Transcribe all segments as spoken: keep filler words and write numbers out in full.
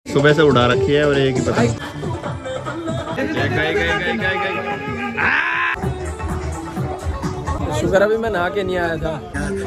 सुबह से उड़ा रखी है और एक ही पतंग। शुक्र अभी मैं नहा के नहीं आया था।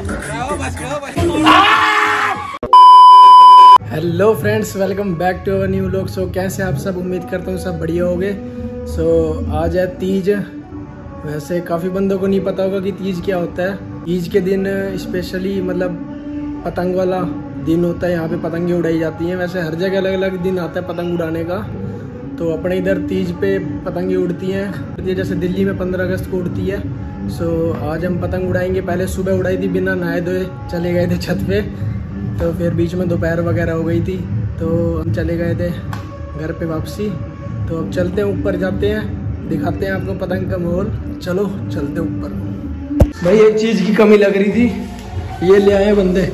Hello friends, welcome back to our new vlog. So कैसे आप सब, उम्मीद करता हूँ सब बढ़िया होंगे। सो so, आज है तीज। वैसे काफ़ी बंदों को नहीं पता होगा कि तीज क्या होता है। तीज के दिन स्पेशली मतलब पतंग वाला दिन होता है। यहाँ पे पतंगे उड़ाई जाती हैं। वैसे हर जगह अलग अलग दिन आता है पतंग उड़ाने का। तो अपने इधर तीज पे पतंगे उड़ती हैं, जैसे दिल्ली में पंद्रह अगस्त को उड़ती है। सो आज हम पतंग उड़ाएंगे। पहले सुबह उड़ाई थी, बिना नहाए धोए चले गए थे छत पे। तो फिर बीच में दोपहर वगैरह हो गई थी, तो हम चले गए थे घर पे वापसी। तो अब चलते हैं ऊपर, जाते हैं, दिखाते हैं आपको पतंग का माहौल। चलो चलते हैं ऊपर। भाई एक चीज़ की कमी लग रही थी, ये ले आए बंदे।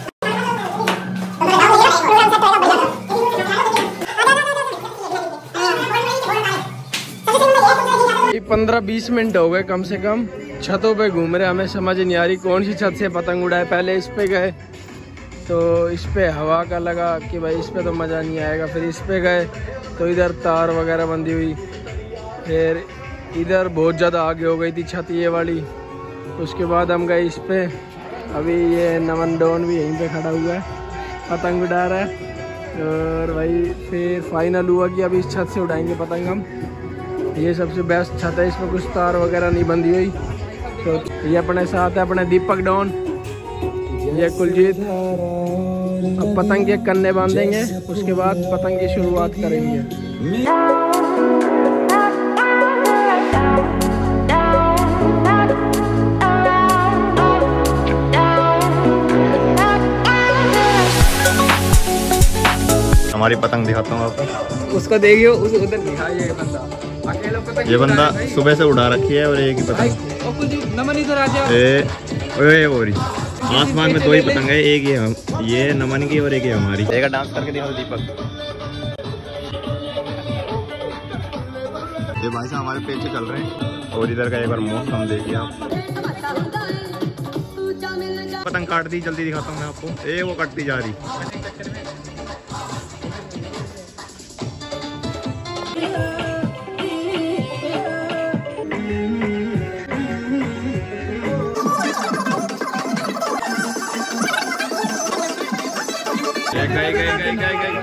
पंद्रह बीस मिनट हो गए कम से कम छतों पे घूम रहे। हमें समझ नहीं आ रही कौन सी छत से पतंग उड़ाए। पहले इस पे गए तो इस पे हवा का लगा कि भाई इस पे तो मज़ा नहीं आएगा। फिर इस पे गए तो इधर तार वगैरह बंधी हुई। फिर इधर बहुत ज़्यादा आगे हो गई थी छत ये वाली। उसके बाद हम गए इस पे। अभी ये नमन डॉन भी यहीं पे खड़ा हुआ है, पतंग उड़ा रहा है। और भाई फिर फाइनल हुआ कि अभी इस छत से उड़ाएंगे पतंग हम। ये सबसे बेस्ट छत है, इसमें कुछ तार वगैरह नहीं बंधी हुई। तो ये अपने साथ है अपने दीपक डॉन, ये कुलजीत। अब पतंग के कन्ने बांधेंगे, उसके बाद पतंग की शुरुआत करेंगे। हमारी पतंग दिखाता हूँ आपको। उसको देखिए, उस उधर दिखा ये बंदा। अकेला पतंग ये बंदा सुबह से उड़ा रखी है और एक ही पतंग। नमन इधर आ जा। ए, ओए ओरी आसमान में दो ही पतंग है, एक ये हम, ये नमन की और एक ये हमारी। एक डांस करके दिखाओ दीपक। ये भाई साहब हमारे पीछे चल रहे हैं। और इधर का एक बार मौसम देखिए आप। पतंग काट दी, जल्दी दिखाता हूँ मैं आपको। ए वो कटती जा रही। गए गए गए गए गए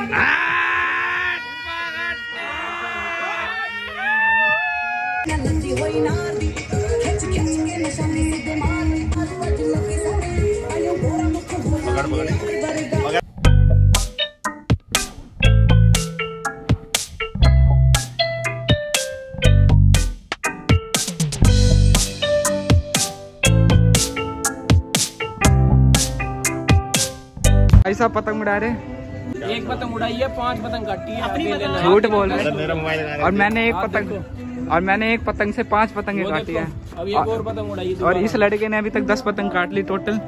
ऐसा पतंग उड़ा रहे। एक पतंग उड़ाई है, पांच पतंग काटी है। झूठ बोल रहे। और मैंने एक पतंग और मैंने एक पतंग से पांच पतंगे काटी है। अब एक और पतंग उड़ाई है। और इस लड़के ने अभी तक दस पतंग काट ली टोटल।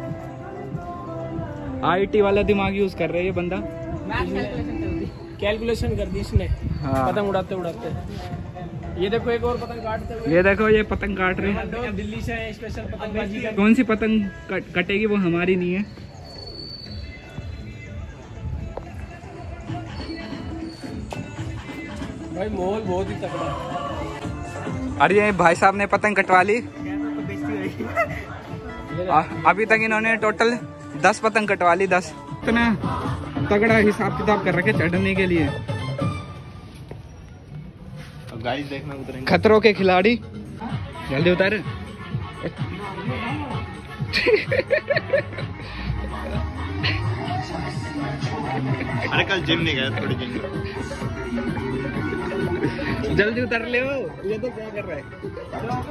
आईटी वाला दिमाग यूज कर रहे है ये बंदा। कैलकुलेशन कर दी इसने। हाँ। पतंग उड़ाते उड़ाते। ये देखो एक और पतंग काटते हुए। ये देखो ये पतंग काट रहे हैं। दिल्ली से स्पेशल पतंगबाजी। कौन सी पतंग कटेगी वो हमारी नहीं है। भाई माहौल बहुत ही तगड़ा है। अरे ये भाई साहब ने पतंग कटवा ली। अभी तक इन्होंने टोटल दस पतंग कटवा ली। दस इतना तगड़ा हिसाब किताब कर रखे चढ़ने के लिए। गाइस देखना उतरेंगे। खतरों के खिलाड़ी, जल्दी उतारे। अरे कल जिम नहीं गया, थोड़ी जिम। जल्दी उतर ले। ये तो क्या कर रहा है।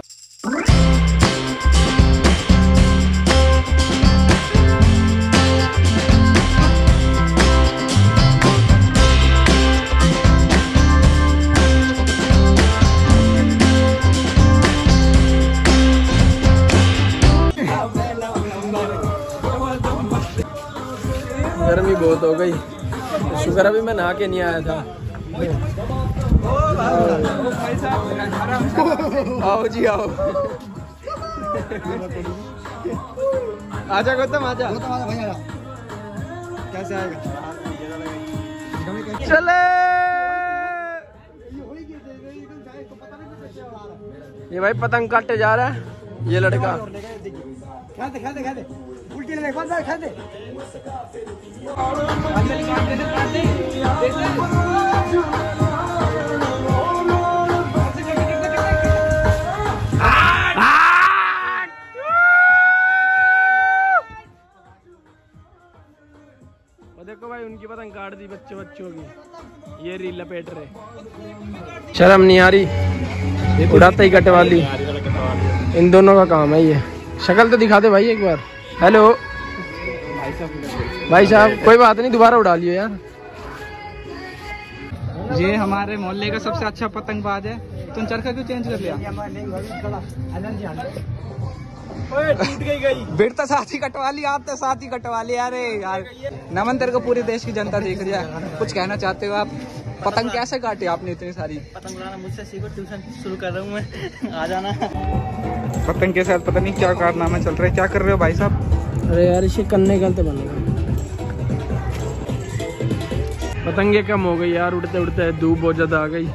गर्मी बहुत हो गई। शुक्र अभी मैं नहा के नहीं आया था। आओ जी आओ। आजा गौतम आजा। कैसे आएगा? चले। ये भाई पतंग काटे जा रहा है ये लड़का। खाते खाते खाते उल्टी लगे कौन सा खाते देखो भाई उनकी पतंग काट दी बच्चे बच्चों की। ये रील लपेट रहे, शर्म नहीं आ रही, उड़ाते ही कटवा ली। इन दोनों का काम है ये। शक्ल तो दिखा दे भाई एक बार। हेलो भाई साहब, कोई बात नहीं दोबारा उड़ा लियो यार। ये हमारे मोहल्ले का सबसे अच्छा पतंगबाज है। तुम चरखा क्यों चेंज कर लिया? टूट गई गई बेट तो साथ ही कटवा लिया, आप तो साथ ही कटवा लिया। अरे यार नमन, तेरे को पूरे देश की जनता देख रही है, कुछ कहना चाहते हो आप? पतंग कैसे काटे आपने इतनी सारी? पतंग लाना मुझसे सीखो, ट्यूशन शुरू कर रहा हूँ मैं, आ जाना। पतंग के साथ पता नहीं क्या कारनामा चल रहा है। क्या कर रहे हो भाई साहब? अरे यार इसे करने गलत बनेगा। पतंगे कम हो गई यार, उड़ते उड़ते धूप बहुत ज्यादा आ गई।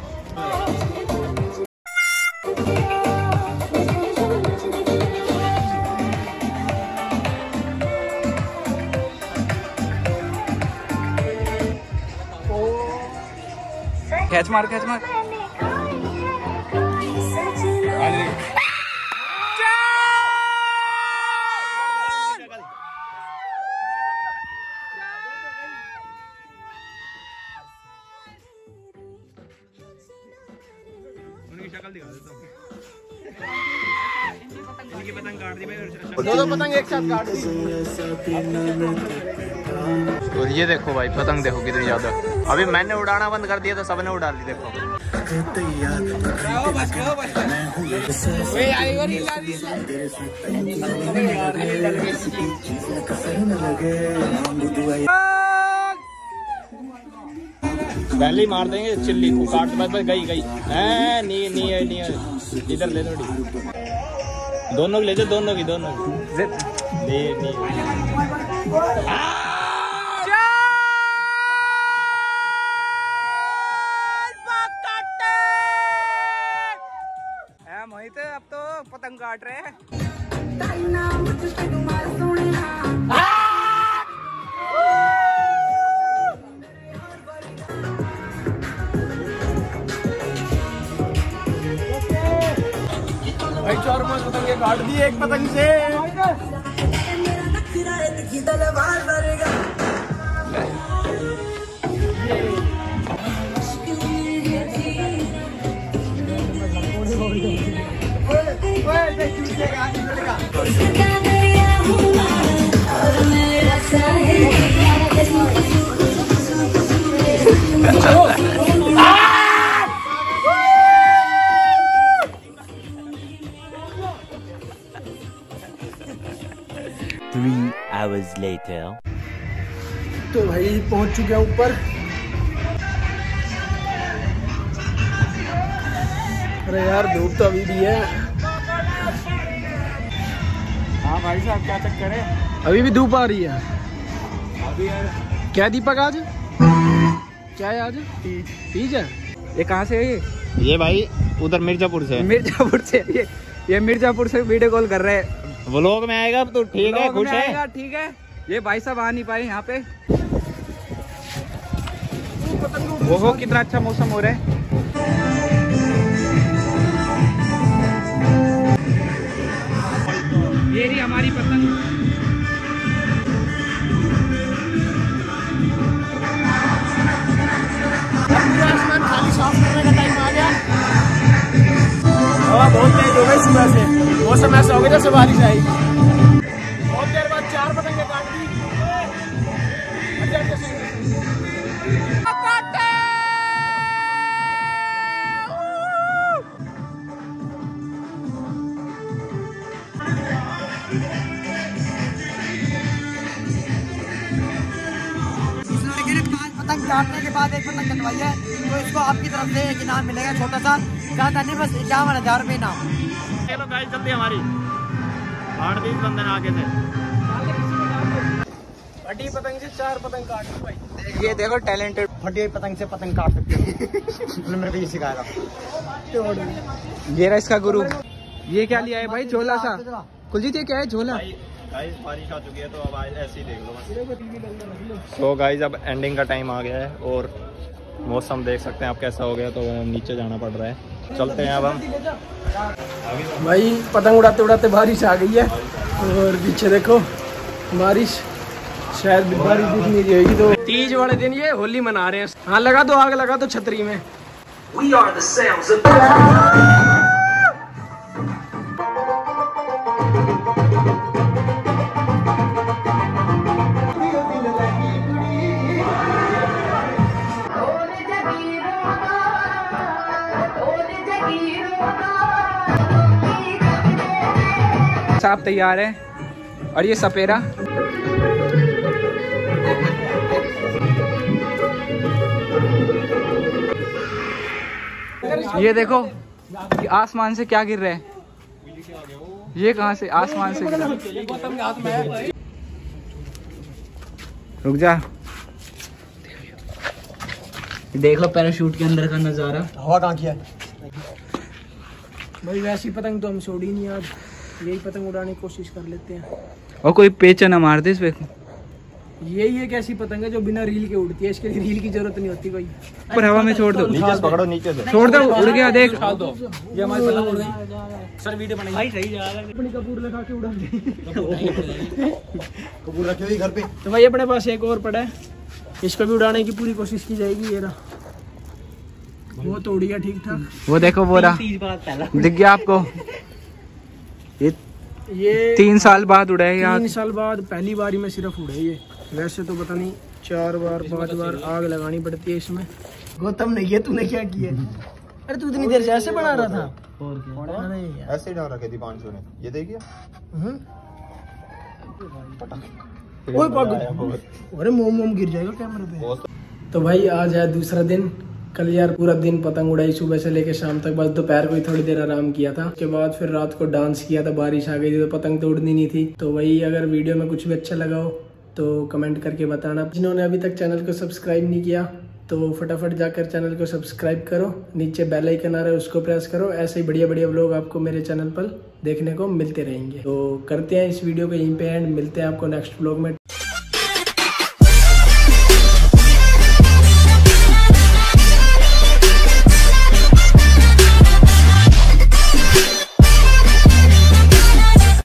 कैच मार कैच मार। उनकी शक्ल दिखा देता हूँ। इनकी पतंग काट दी भाई, दो दो पतंग एक साथ काट दी। और ये देखो भाई पतंग देखो कितनी ज्यादा। अभी मैंने उड़ाना बंद कर दिया तो सबने उड़ा ली। देखो पहले ही मार देंगे चिल्ली को, काट बस बस गई गई। नहीं नहीं है नहीं है, इधर ले थोड़ी, दोनों की ले जाओ, दोनों की दोनों की ले नहीं। मोहित अब तो पतंग काट रहे हैं। भाई चार पांच पतंगे काट दिए एक पतंग से। Three hours later. तो भाई पहुंच चुके हैं ऊपर। अरे यार धूप तो अभी भी है। हाँ भाई साहब क्या चक्कर है? अभी भी धूप आ रही है। अभी यार क्या दीपक आज क्या है? आज तीज तीज है। ये कहाँ से है? ये ये भाई उधर मिर्जापुर से। मिर्जापुर से। ये ये मिर्जापुर से वीडियो कॉल कर रहे हैं। व्लॉग में आएगा तो ठीक है, खुश है। ठीक है। ये भाई साहब आ नहीं पाए यहाँ पे। वो हो कितना अच्छा मौसम हो रहा है। ये रही हमारी पतंग। आसमान खाली साफ करने का टाइम आ गया। हवा बहुत तेज हो गई सुबह से, मौसम ऐसा हो गया जैसे बारिश आई। बहुत देर बाद चार पतंगे काट दी। पतंग काटने के बाद एक पतंग कटवाई है तो इसको आपकी तरफ से एक इनाम मिलेगा, छोटा सा, ज्यादा नहीं, बस इक्यावन हजार रुपये इनाम। चलो गाइस जल्दी हमारी आठ दिन बंधन आगे से। फटी पतंग से चार पतंग काट ली भाई। ये देखो टैलेंटेड। फटी हुई पतंग से पतंग काट सकते हो। मेरे को ये सिखाया था। ये रहा इसका गुरु। ये क्या लिया है भाई? झोला सा। कुलजीत ये क्या है? झोला। गाइस बारिश आ चुकी है तो अब ऐसे ही देख लो। सो गाइस अब एंडिंग का टाइम आ गया है और मौसम देख सकते हैं आप कैसा हो गया, तो नीचे जाना पड़ रहा है। चलते हैं अब हम। भाई पतंग उड़ाते उड़ाते बारिश आ गई है और पीछे देखो बारिश, शायद बारिश दिख नहीं रहेगी। तो तीज वाले दिन ये होली मना रहे हैं। हाँ लगा दो, आग लगा दो छतरी में। We are the sounds of... साहब तैयार है और ये सपेरा। ये देखो कि आसमान से क्या गिर रहा है। ये कहाँ से? आसमान से गिरा। रुक जा, देख लो पैराशूट के अंदर का नजारा। हवा कहाँ की है भाई? वैसी पतंग तो हम छोड़ ही नहीं, आज यही पतंग उड़ाने की कोशिश कर लेते हैं। और कोई पेचा ना मार दे इस पे। यही एक ऐसी पतंग है जो बिना रील के उड़ती है, इसके लिए रील की जरूरत नहीं होती कोई। पर हवा में छोड़ दो, नीचे से पकड़ो, नीचे से छोड़ दो, उड़ गया देख। ये हमारी पतंग उड़ गई। सर वीडियो बनाइए। सही जा रहा है। अपनी कपूर लगा के उड़ा दी। कपूर रखे हुए घर पे। तो भाई अपने पास एक और पड़ा है, इसको भी उड़ाने की पूरी कोशिश की जाएगी। ये रहा, वो तो उड़ गया ठीक ठाक। वो देखो वो रहा, दिख गया आपको? ये ये तीन साल बाद उड़ा है यार। तीन साल बाद पहली बारी में सिर्फ उड़े ये। वैसे तो पता नहीं चार बार पांच बार आग लगानी पड़ती है इसमें। गौतम ने ये तूने क्या किया? अरे तू इतनी देर से ऐसे बना रहा था। अरे यार ऐसे ही डाल रखे थी पाँच सौ ने। ये देखिए ओए पागल, अरे मोम मोम गिर जाएगा कैमरे पे। तो भाई आज है दूसरा दिन। कल यार पूरा दिन पतंग उड़ाई, सुबह से लेके शाम तक। बस दोपहर को ही थोड़ी देर आराम किया था। उसके बाद फिर रात को डांस किया था। बारिश आ गई थी तो पतंग तो उड़नी नहीं थी। तो वही, अगर वीडियो में कुछ भी अच्छा लगा हो तो कमेंट करके बताना। जिन्होंने अभी तक चैनल को सब्सक्राइब नहीं किया तो फटाफट जाकर चैनल को सब्सक्राइब करो। नीचे बेल आइकन आ रहा है, उसको प्रेस करो। ऐसे ही बढ़िया बढ़िया व्लॉग आपको मेरे चैनल पर देखने को मिलते रहेंगे। तो करते हैं इस वीडियो को यहीं पे एंड। मिलते हैं आपको नेक्स्ट व्लॉग में।